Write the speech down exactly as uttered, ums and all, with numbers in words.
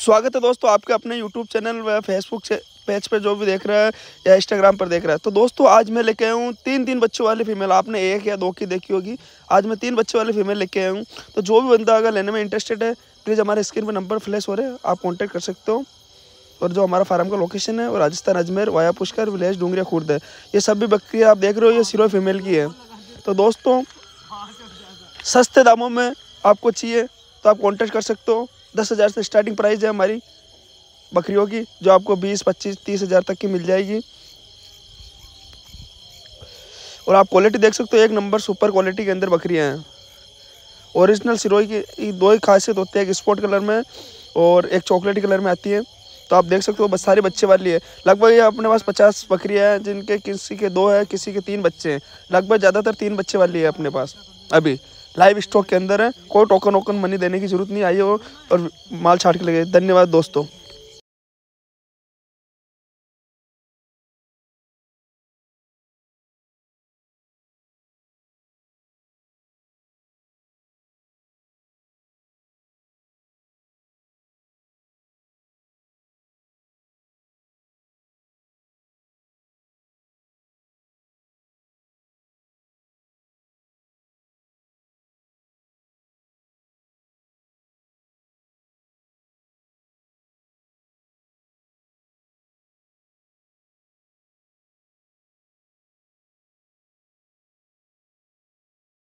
स्वागत है दोस्तों आपके अपने यूट्यूब चैनल व फेसबुक पेज पे जो भी देख रहा है या इंस्टाग्राम पर देख रहा है। तो दोस्तों आज मैं लेके आया हूँ तीन तीन बच्चों वाली फीमेल। आपने एक या दो की देखी होगी, आज मैं तीन बच्चों वाली फीमेल लेके आया हूँ। तो जो भी बंदा अगर लेने में इंटरेस्टेड है प्लीज़ हमारे स्क्रीन पर नंबर फ्लैश हो रहे हैं, आप कॉन्टैक्ट कर सकते हो। और जो हमारा फार्म का लोकेशन है वो राजस्थान अजमेर वाया पुष्कर विलेज डूंगरिया खुर्द है। ये सभी बकरियाँ आप देख रहे हो ये सिरों फीमेल की है। तो दोस्तों सस्ते दामों में आपको चाहिए तो आप कॉन्टैक्ट कर सकते हो। दस हज़ार से स्टार्टिंग प्राइस है हमारी बकरियों की, जो आपको बीस पच्चीस तीस हज़ार तक की मिल जाएगी। और आप क्वालिटी देख सकते हो, एक नंबर सुपर क्वालिटी के अंदर बकरियां हैं। ओरिजिनल सिरोही की दो ही खासियत होती है, एक स्पॉट कलर में और एक चॉकलेटी कलर में आती है। तो आप देख सकते हो बस सारे बच्चे वाली है। लगभग ये अपने पास पचास बकरियां हैं जिनके किसी के दो है किसी के तीन बच्चे हैं। लगभग ज़्यादातर तीन बच्चे वाली है अपने पास, अभी लाइव स्टॉक के अंदर है। कोई टोकन वोकन मनी देने की जरूरत नहीं आई हो और माल छाट के लगे। धन्यवाद दोस्तों।